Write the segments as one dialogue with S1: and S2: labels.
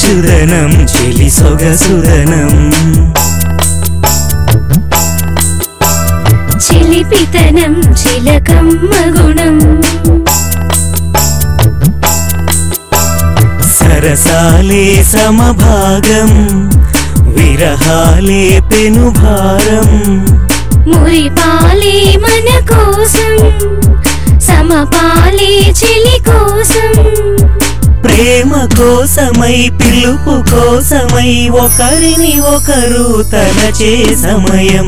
S1: పడుచుదనం చెలి సొగసుదనం
S2: చిలిపితనం చిలకమ్మ గుణం
S1: సరసాలే సమభాగం విరహాలే పెనుభారం
S2: మురిపాలే మన కోసం సమపాలే చెలి కోసం
S1: ప్రేమ కోసమై పిలుపు కోసమై ఒకరిని ఒకరు తలచే సమయం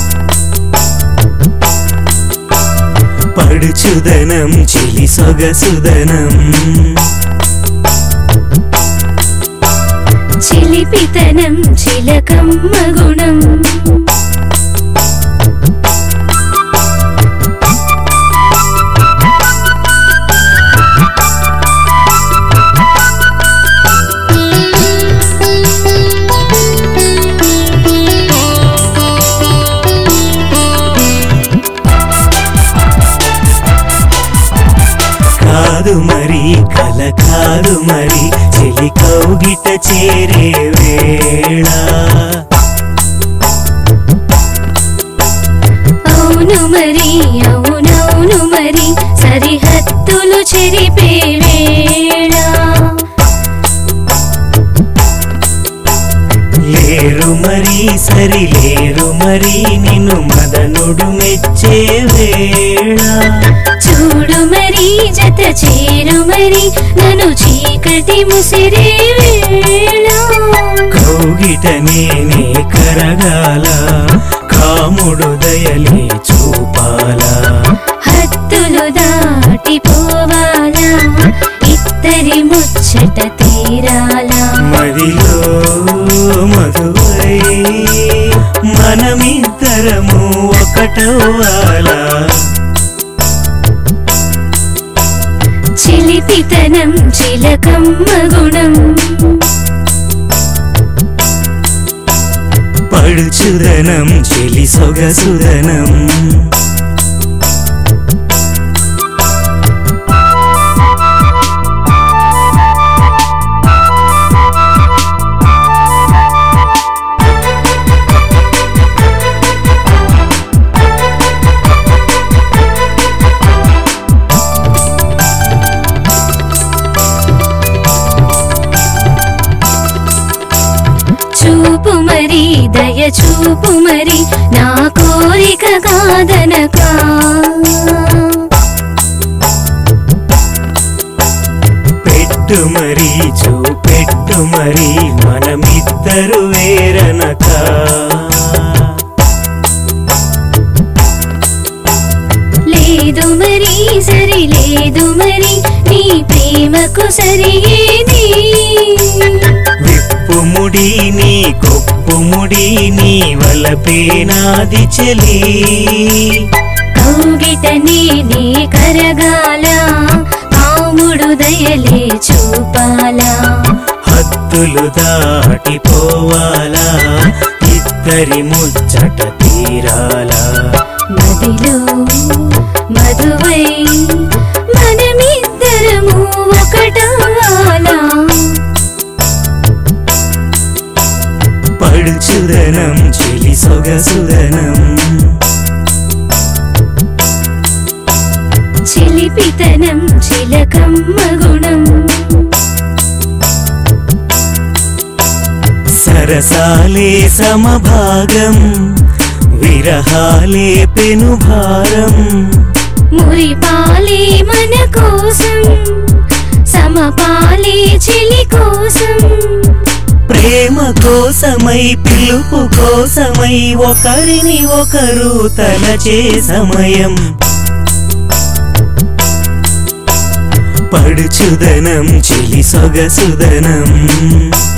S1: పడుచుదనం చెలి సొగసుదనం
S2: చిలిపితనం చిలకమ్మ గుణం
S1: కాదు మరి కల కాదు మరి చెలి కౌగిట చేరే వేళ
S2: అవును మరి అవునవును మరి సరిహద్దులు చెరిపే వేళ
S1: లేరు మరి సరి లేరు మరి నిన్ను మదనుడు మెచ్చే వేళ
S2: చూడు మరి జత చేరు మరి నన్ను చీకటి ముసిరే వేళ
S1: కౌగిట నేనే కరగాల కాముడు దయలే చూపాలా
S2: హద్దులు దాటిపోవాలా ఇద్దరి ముచ్చట తీరాలా
S1: మదిలో మధువై మనమిద్దరము ఒకటవ్వాలా
S2: చిలిపితనం చిలకమ్మ గుణం
S1: పడుచుదనం చెలి సొగసుదనం
S2: చూపు మరి దయ చూపు మరి నా కోరిక కాదనక
S1: పెట్టు మరి చూపెట్టు మరి మనమిద్దరు వేరనక
S2: లేదు మరి సరి లేదు మరి నీ ప్రేమకు సరి ఏది
S1: విప్పుముడి నీ కొప్పుముడి నీ వలపే నాది చెలి
S2: కౌగిట నేనే కరగాల కాముడు దయలే చూపాలా
S1: హద్దులు దాటిపోవాలా ఇద్దరి ముచ్చట తీరాలా
S2: మదిలో మధువై మనమిద్దరము ఒకటవ్వాలా
S1: పడుచుదనం చెలి సొగసుదనం
S2: చిలిపితనం చిలకమ్మ గుణం
S1: సరసాలే సమభాగం విరహాలే పెనుభారం
S2: మురిపాలే మన కోసం సమపాలే చెలి కోసం
S1: ప్రేమ కోసమై పిలుపు కోసమై ఒకరిని ఒకరు తలచే సమయం పడుచుదనం చెలి సొగసుదనం